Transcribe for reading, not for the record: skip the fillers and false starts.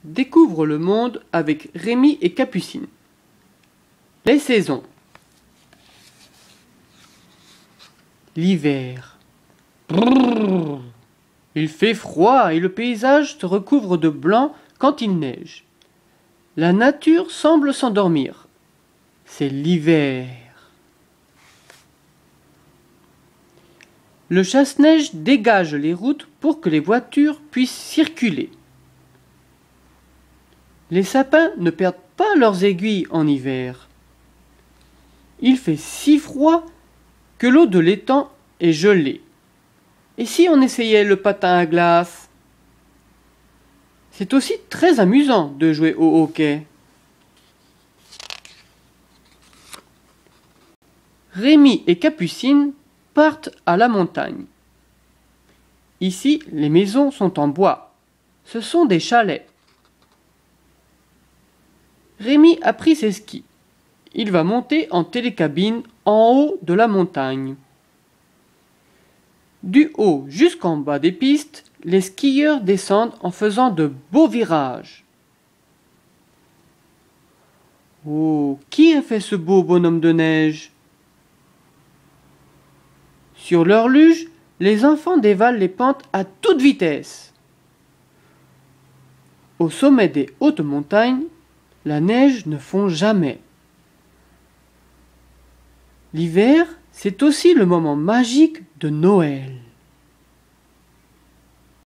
découvre le monde avec Rémi et Capucine. Les saisons. L'hiver. Brrr. Il fait froid et le paysage se recouvre de blanc quand il neige. La nature semble s'endormir. C'est l'hiver. Le chasse-neige dégage les routes pour que les voitures puissent circuler. Les sapins ne perdent pas leurs aiguilles en hiver. Il fait si froid que l'eau de l'étang est gelée. Et si on essayait le patin à glace? C'est aussi très amusant de jouer au hockey. Rémi et Capucine partent à la montagne. Ici, les maisons sont en bois. Ce sont des chalets. Rémi a pris ses skis. Il va monter en télécabine en haut de la montagne. Du haut jusqu'en bas des pistes, les skieurs descendent en faisant de beaux virages. Oh, qui a fait ce beau bonhomme de neige? Sur leur luge, les enfants dévalent les pentes à toute vitesse. Au sommet des hautes montagnes, la neige ne fond jamais. L'hiver, c'est aussi le moment magique de Noël.